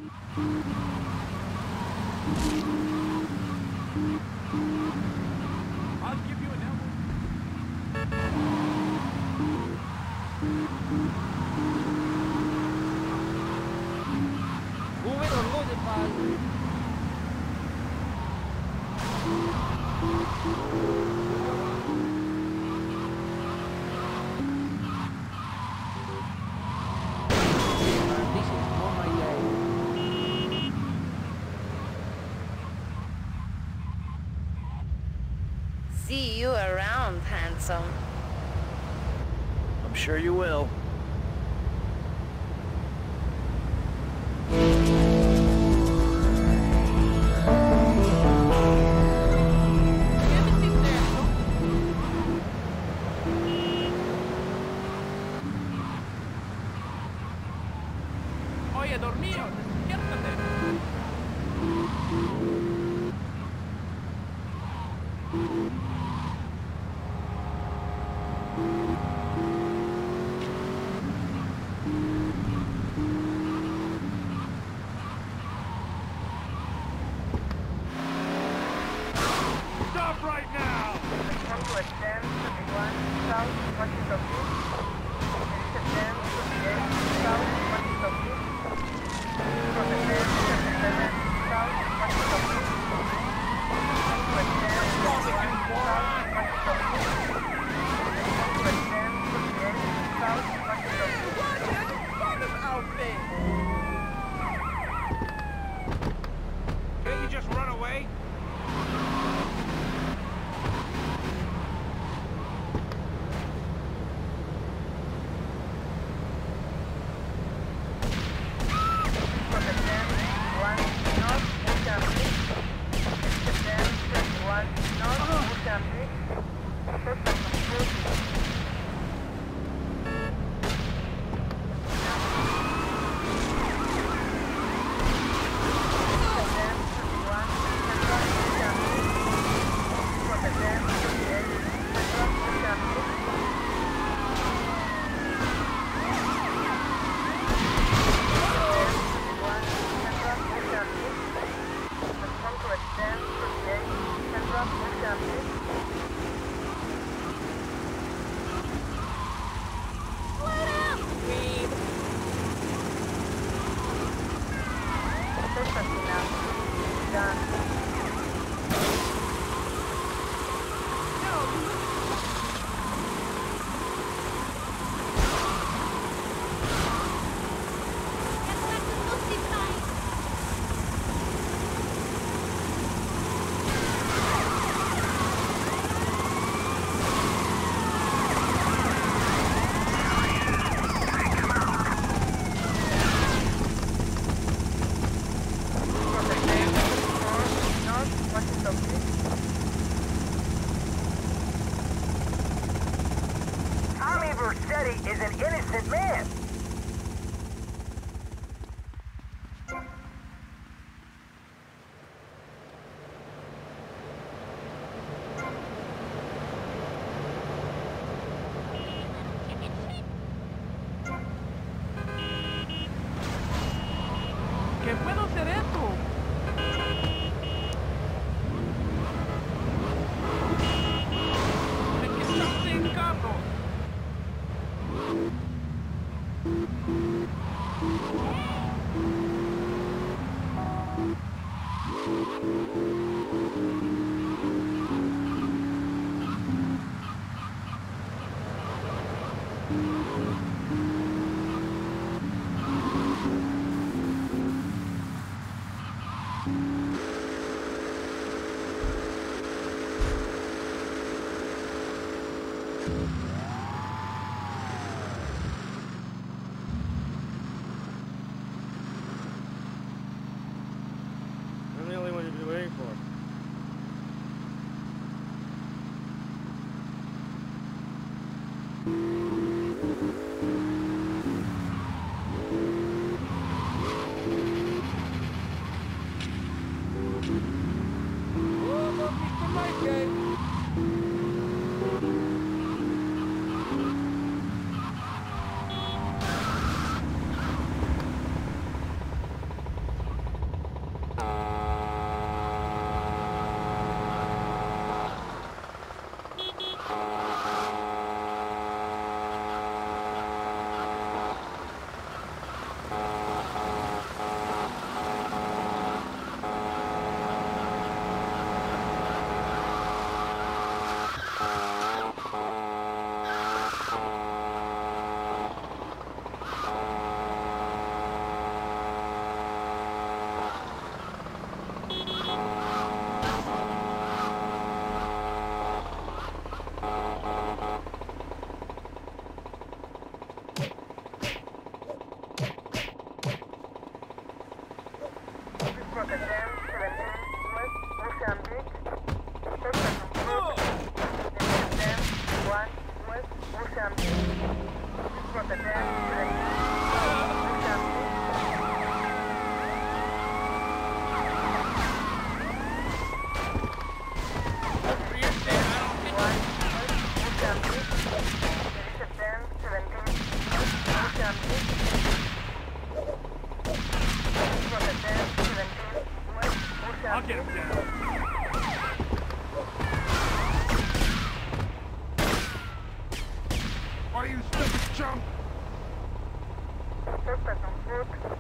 I'll give you an elbow. Move it or lose it, pal. This is more my day. See you around, handsome. I'm sure you will. Oye, dormido, despiértate. Stop right now! Come to extend 21 south, Washington Beach. Extend 28 south, Washington Beach. From the 37 south, Washington Beach. Come to extend 21 south, Washington Beach. Come to extend 28 south, Washington Beach. What kind of fucking outfit? Can't you just run away? From the 10-1 north, Ocean Beach. Extend 21 north, Ocean Beach. First of Tommy Vercetti is an innocent man. ¿Qué puedo hacer esto? Es que estás sin carro. I'll get him down. Why you stupid chump? Suspect on foot.